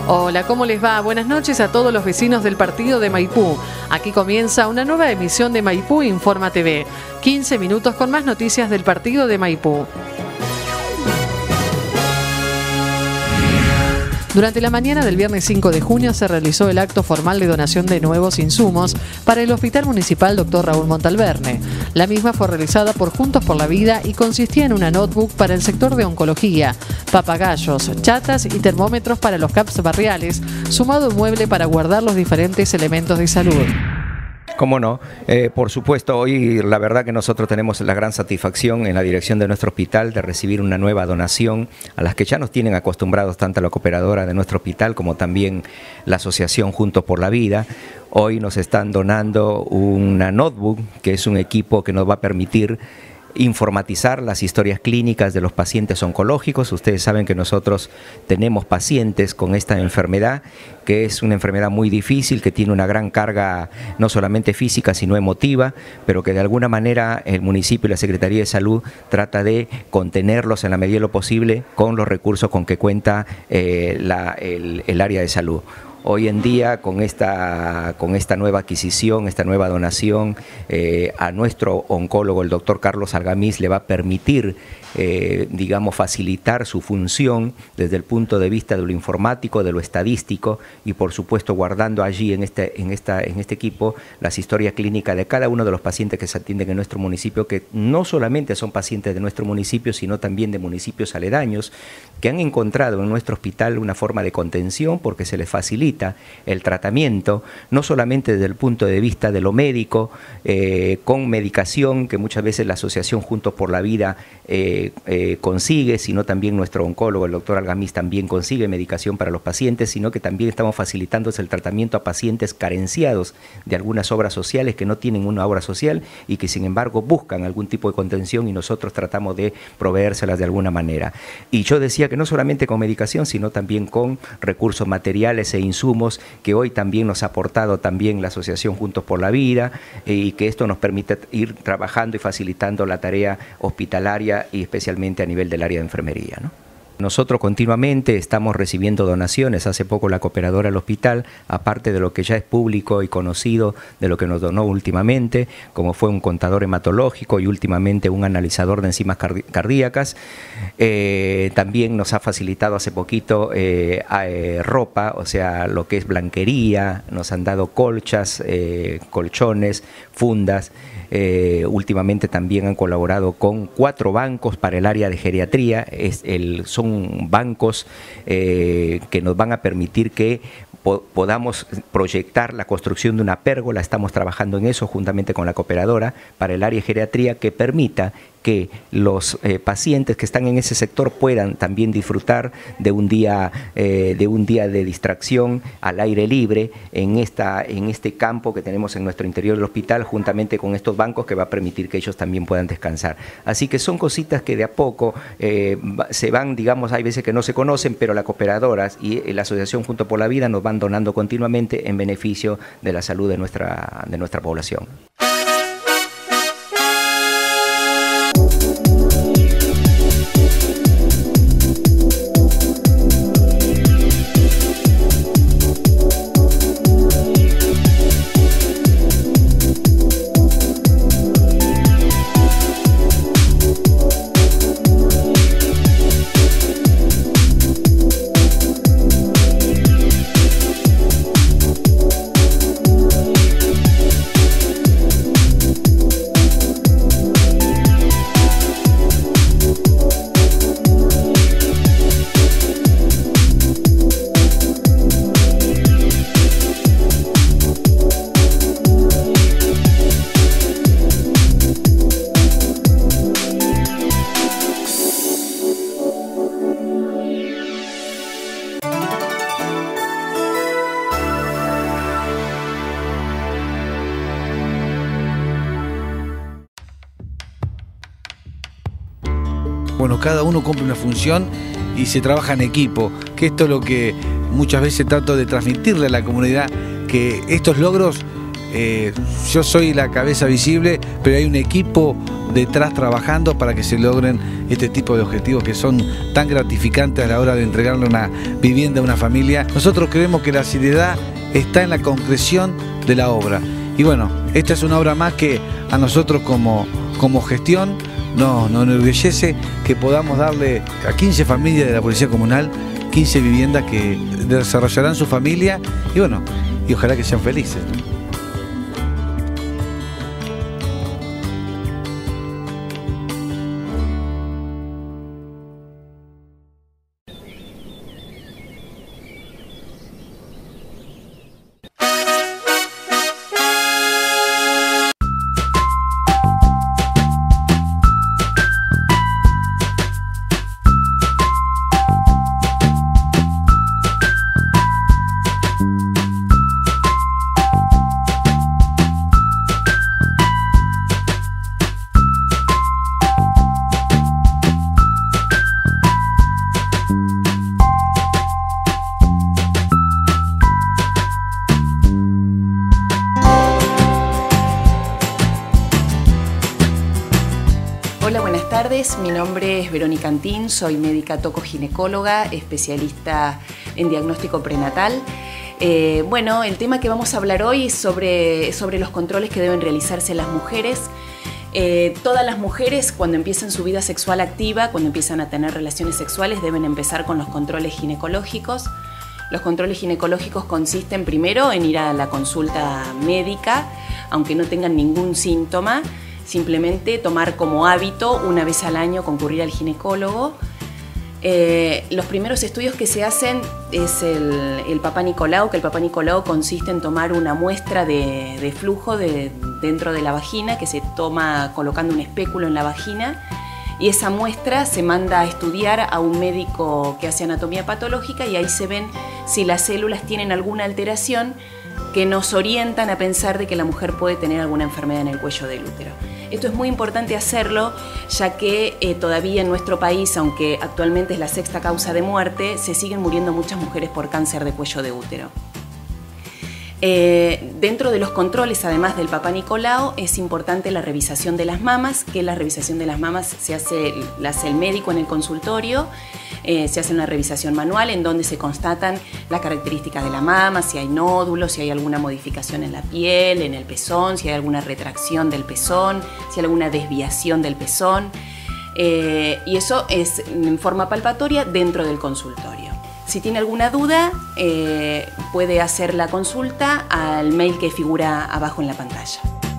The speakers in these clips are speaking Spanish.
Hola, ¿cómo les va? Buenas noches a todos los vecinos del partido de Maipú. Aquí comienza una nueva emisión de Maipú Informa TV. 15 minutos con más noticias del partido de Maipú. Durante la mañana del viernes 5 de junio se realizó el acto formal de donación de nuevos insumos para el Hospital Municipal Dr. Raúl Montalverne. La misma fue realizada por Juntos por la Vida y consistía en una notebook para el sector de oncología, papagayos, chatas y termómetros para los CAPS barriales, sumado un mueble para guardar los diferentes elementos de salud. ¿Cómo no? Por supuesto, hoy la verdad que nosotros tenemos la gran satisfacción en la dirección de nuestro hospital de recibir una nueva donación a las que ya nos tienen acostumbrados tanto la cooperadora de nuestro hospital como también la asociación Juntos por la Vida. Hoy nos están donando una notebook, que es un equipo que nos va a permitir informatizar las historias clínicas de los pacientes oncológicos. Ustedes saben que nosotros tenemos pacientes con esta enfermedad, que es una enfermedad muy difícil, que tiene una gran carga no solamente física sino emotiva, pero que de alguna manera el municipio y la Secretaría de Salud trata de contenerlos en la medida de lo posible con los recursos con que cuenta el área de salud. Hoy en día, con esta nueva adquisición, esta nueva donación, a nuestro oncólogo, el doctor Carlos Algamís, le va a permitir, facilitar su función desde el punto de vista de lo informático, de lo estadístico y, por supuesto, guardando allí en este equipo las historias clínicas de cada uno de los pacientes que se atienden en nuestro municipio, que no solamente son pacientes de nuestro municipio, sino también de municipios aledaños, que han encontrado en nuestro hospital una forma de contención porque se les facilita el tratamiento, no solamente desde el punto de vista de lo médico, con medicación que muchas veces la asociación Juntos por la Vida consigue, sino también nuestro oncólogo, el doctor Algamís, también consigue medicación para los pacientes, sino que también estamos facilitándose el tratamiento a pacientes carenciados de algunas obras sociales que no tienen una obra social y que sin embargo buscan algún tipo de contención y nosotros tratamos de proveérselas de alguna manera. Y yo decía que no solamente con medicación, sino también con recursos materiales e insumos que hoy también nos ha aportado también la asociación Juntos por la Vida y que esto nos permite ir trabajando y facilitando la tarea hospitalaria y especialmente a nivel del área de enfermería, ¿no? Nosotros continuamente estamos recibiendo donaciones. Hace poco la cooperadora del hospital, aparte de lo que ya es público y conocido, de lo que nos donó últimamente, como fue un contador hematológico y últimamente un analizador de enzimas cardíacas, también nos ha facilitado hace poquito ropa, o sea, lo que es blanquería, nos han dado colchas, colchones, fundas. Últimamente también han colaborado con 4 bancos para el área de geriatría. Son bancos que nos van a permitir que podamos proyectar la construcción de una pérgola. Estamos trabajando en eso juntamente con la cooperadora para el área de geriatría, que permita que los pacientes que están en ese sector puedan también disfrutar de un día de distracción al aire libre en este campo que tenemos en nuestro interior del hospital, juntamente con estos bancos que va a permitir que ellos también puedan descansar. Así que son cositas que de a poco se van, digamos, hay veces que no se conocen, pero las cooperadoras y la asociación Juntos por la Vida nos van donando continuamente en beneficio de la salud de nuestra población. Bueno, cada uno cumple una función y se trabaja en equipo, que esto es lo que muchas veces trato de transmitirle a la comunidad, que estos logros, yo soy la cabeza visible, pero hay un equipo detrás trabajando para que se logren este tipo de objetivos que son tan gratificantes a la hora de entregarle una vivienda a una familia. Nosotros creemos que la seriedad está en la concreción de la obra. Y bueno, esta es una obra más que a nosotros como gestión nos enorgullece que podamos darle a 15 familias de la Policía Comunal 15 viviendas que desarrollarán su familia y bueno, y ojalá que sean felices. Hola, buenas tardes. Mi nombre es Verónica Antín, soy médica tocoginecóloga, especialista en diagnóstico prenatal. Bueno, el tema que vamos a hablar hoy es sobre los controles que deben realizarse las mujeres. Todas las mujeres, cuando empiezan su vida sexual activa, cuando empiezan a tener relaciones sexuales, deben empezar con los controles ginecológicos. Los controles ginecológicos consisten primero en ir a la consulta médica, aunque no tengan ningún síntoma. Simplemente tomar como hábito una vez al año concurrir al ginecólogo. Los primeros estudios que se hacen es el Papá Nicolau, que el Papá Nicolau consiste en tomar una muestra de flujo dentro de la vagina, que se toma colocando un espéculo en la vagina, y esa muestra se manda a estudiar a un médico que hace anatomía patológica y ahí se ven si las células tienen alguna alteración que nos orientan a pensar de que la mujer puede tener alguna enfermedad en el cuello del útero. Esto es muy importante hacerlo, ya que todavía en nuestro país, aunque actualmente es la 6ª causa de muerte, se siguen muriendo muchas mujeres por cáncer de cuello de útero. Dentro de los controles, además del Papá Nicolau, es importante la revisación de las mamas, que la revisación de las mamas la hace el médico en el consultorio. Se hace una revisión manual en donde se constatan las características de la mama, si hay nódulos, si hay alguna modificación en la piel, en el pezón, si hay alguna retracción del pezón, si hay alguna desviación del pezón. Y eso es en forma palpatoria dentro del consultorio. Si tiene alguna duda, puede hacer la consulta al mail que figura abajo en la pantalla.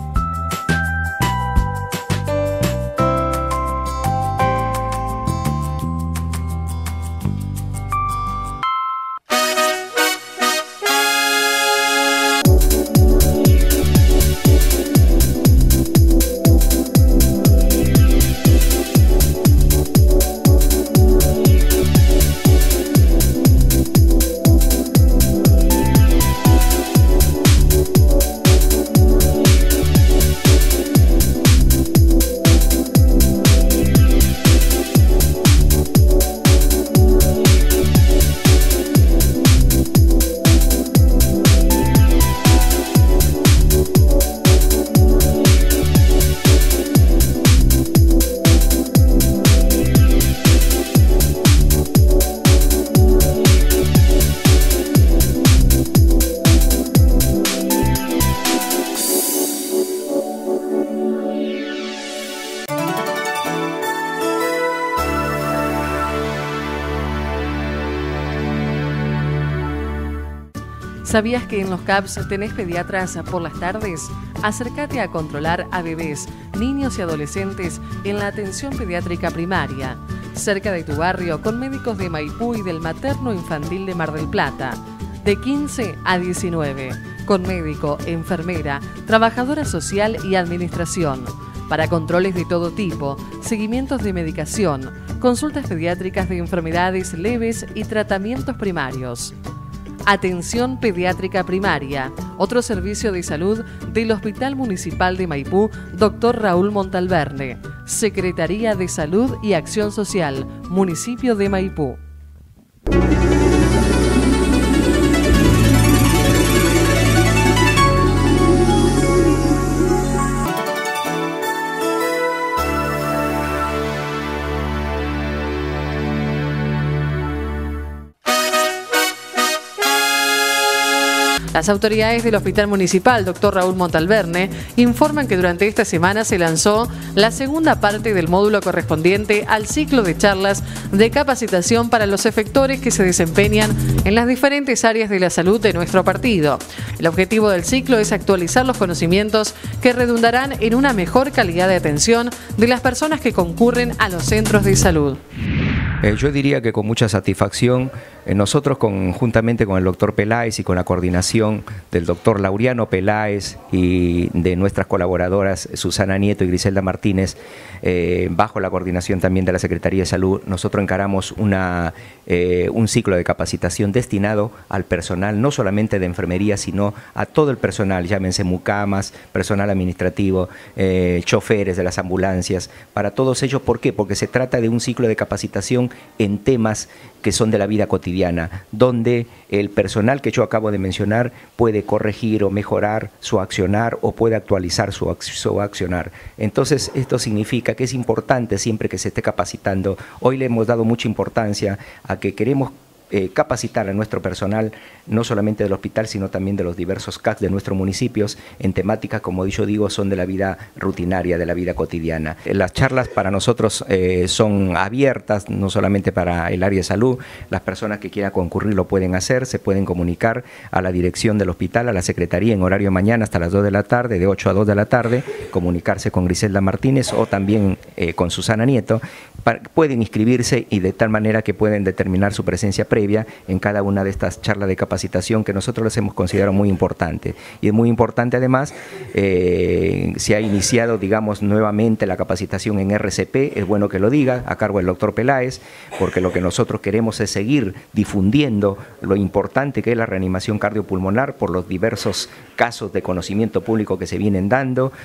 ¿Sabías que en los CAPS tenés pediatras por las tardes? Acércate a controlar a bebés, niños y adolescentes en la atención pediátrica primaria, cerca de tu barrio, con médicos de Maipú y del Materno Infantil de Mar del Plata, de 15 a 19, con médico, enfermera, trabajadora social y administración, para controles de todo tipo, seguimientos de medicación, consultas pediátricas de enfermedades leves y tratamientos primarios. Atención pediátrica primaria, otro servicio de salud del Hospital Municipal de Maipú, Dr. Raúl Montalverne, Secretaría de Salud y Acción Social, Municipio de Maipú. Las autoridades del Hospital Municipal Dr. Raúl Montalverne informan que durante esta semana se lanzó la segunda parte del módulo correspondiente al ciclo de charlas de capacitación para los efectores que se desempeñan en las diferentes áreas de la salud de nuestro partido. El objetivo del ciclo es actualizar los conocimientos que redundarán en una mejor calidad de atención de las personas que concurren a los centros de salud. Yo diría que con mucha satisfacción, nosotros juntamente con el doctor Peláez y con la coordinación del doctor Laureano Peláez y de nuestras colaboradoras Susana Nieto y Griselda Martínez, bajo la coordinación también de la Secretaría de Salud, nosotros encaramos un ciclo de capacitación destinado al personal, no solamente de enfermería, sino a todo el personal, llámense mucamas, personal administrativo, choferes de las ambulancias, para todos ellos. ¿Por qué? Porque se trata de un ciclo de capacitación en temas que son de la vida cotidiana, donde el personal que yo acabo de mencionar puede corregir o mejorar su accionar o puede actualizar su accionar. Entonces, esto significa que es importante siempre que se esté capacitando. Hoy le hemos dado mucha importancia a que queremos capacitar a nuestro personal, no solamente del hospital, sino también de los diversos CACs de nuestros municipios, en temáticas, como yo digo, son de la vida rutinaria, de la vida cotidiana. Las charlas para nosotros son abiertas, no solamente para el área de salud. Las personas que quieran concurrir lo pueden hacer, se pueden comunicar a la dirección del hospital, a la secretaría en horario de mañana hasta las 2 de la tarde, de 8 a 2 de la tarde, comunicarse con Griselda Martínez o también con Susana Nieto. Pueden inscribirse y de tal manera que pueden determinar su presencia previa en cada una de estas charlas de capacitación que nosotros les hemos considerado muy importante. Y es muy importante además, se ha iniciado, digamos, nuevamente la capacitación en RCP, es bueno que lo diga, a cargo del doctor Peláez, porque lo que nosotros queremos es seguir difundiendo lo importante que es la reanimación cardiopulmonar por los diversos casos de conocimiento público que se vienen dando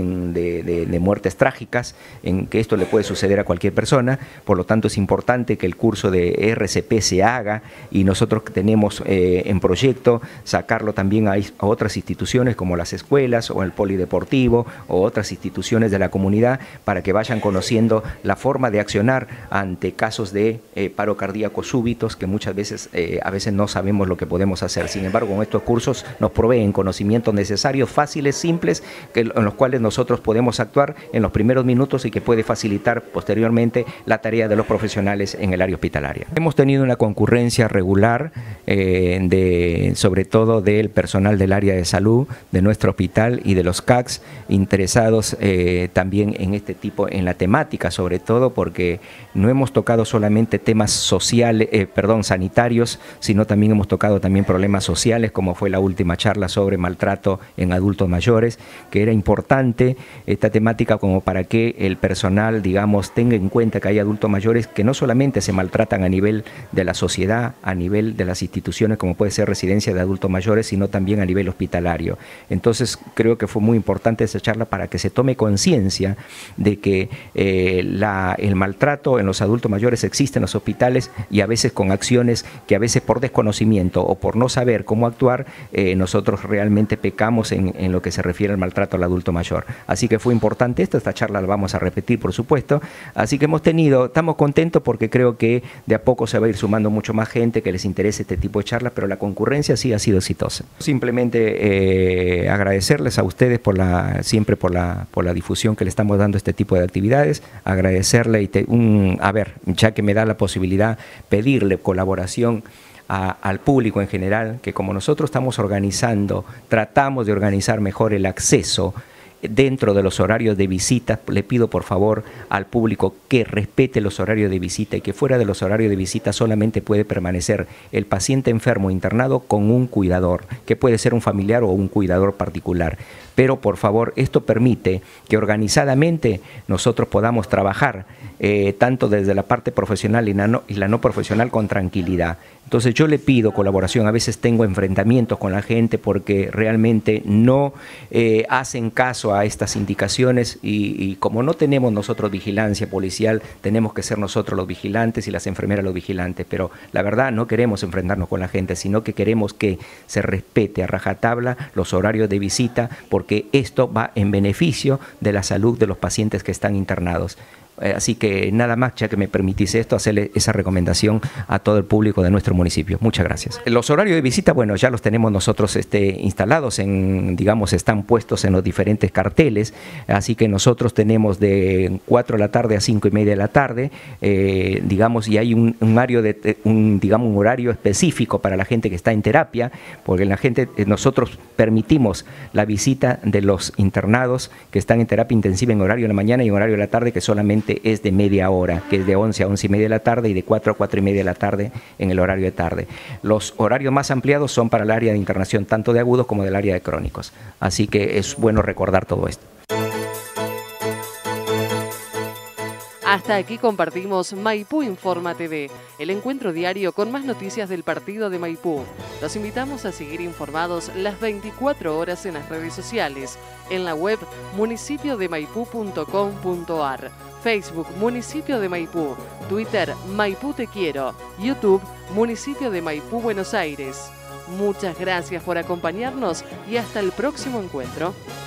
de muertes trágicas, en que esto le puede suceder a cualquier persona. Por lo tanto, es importante que el curso de RCP se haga y nosotros tenemos en proyecto sacarlo también a otras instituciones como las escuelas o el polideportivo o otras instituciones de la comunidad para que vayan conociendo la forma de accionar ante casos de paro cardíaco súbitos que muchas veces a veces no sabemos lo que podemos hacer. Sin embargo, con estos cursos nos proveen conocimientos necesarios, fáciles, simples, en los cuales nosotros podemos actuar en los primeros minutos y que puede facilitar posteriormente la tarea de los profesionales en el área hospitalaria. Hemos tenido una concurrencia regular, sobre todo del personal del área de salud, de nuestro hospital y de los CACs interesados también en este tipo, en la temática, sobre todo porque no hemos tocado solamente temas sociales, sanitarios, sino también hemos tocado también problemas sociales, como fue la última charla sobre maltrato en adultos mayores, que era importante esta temática como para que el personal, digamos, tenga en cuenta que hay adultos mayores que no solamente se maltratan a nivel de la sociedad, a nivel de las instituciones como puede ser residencia de adultos mayores, sino también a nivel hospitalario. Entonces creo que fue muy importante esa charla para que se tome conciencia de que el maltrato en los adultos mayores existe en los hospitales y a veces con acciones que a veces por desconocimiento o por no saber cómo actuar, nosotros realmente pecamos en lo que se refiere al maltrato al adulto mayor. Así que fue importante esta charla la vamos a repetir, por supuesto. Así que estamos contentos porque creo que de a poco se va a ir sumando mucho más gente que les interese este tipo de charlas, pero la concurrencia sí ha sido exitosa. Simplemente agradecerles a ustedes siempre por la difusión que le estamos dando a este tipo de actividades, agradecerle ya que me da la posibilidad, pedirle colaboración al público en general, que como nosotros estamos tratamos de organizar mejor el acceso dentro de los horarios de visita. Le pido por favor al público que respete los horarios de visita y que fuera de los horarios de visita solamente puede permanecer el paciente enfermo internado con un cuidador, que puede ser un familiar o un cuidador particular. Pero por favor, esto permite que organizadamente nosotros podamos trabajar tanto desde la parte profesional y la no profesional con tranquilidad. Entonces yo le pido colaboración. A veces tengo enfrentamientos con la gente porque realmente no hacen caso a estas indicaciones y como no tenemos nosotros vigilancia policial, tenemos que ser nosotros los vigilantes y las enfermeras los vigilantes, pero la verdad no queremos enfrentarnos con la gente, sino que queremos que se respete a rajatabla los horarios de visita porque esto va en beneficio de la salud de los pacientes que están internados. Así que nada más, ya que me permitís esto, hacerle esa recomendación a todo el público de nuestro municipio. Muchas gracias. Los horarios de visita, bueno, ya los tenemos nosotros instalados, digamos, están puestos en los diferentes carteles, así que nosotros tenemos de 4 de la tarde a 5 y media de la tarde, digamos, y hay un horario específico para la gente que está en terapia, porque nosotros permitimos la visita de los internados que están en terapia intensiva en horario de la mañana y en horario de la tarde, que solamente es de media hora, que es de 11 a 11 y media de la tarde y de 4 a 4 y media de la tarde en el horario de tarde. Los horarios más ampliados son para el área de internación, tanto de agudos como del área de crónicos. Así que es bueno recordar todo esto. Hasta aquí compartimos Maipú Informa TV, el encuentro diario con más noticias del partido de Maipú. Los invitamos a seguir informados las 24 horas en las redes sociales, en la web municipiodemaipú.com.ar, Facebook Municipio de Maipú, Twitter Maipú Te Quiero, YouTube Municipio de Maipú Buenos Aires. Muchas gracias por acompañarnos y hasta el próximo encuentro.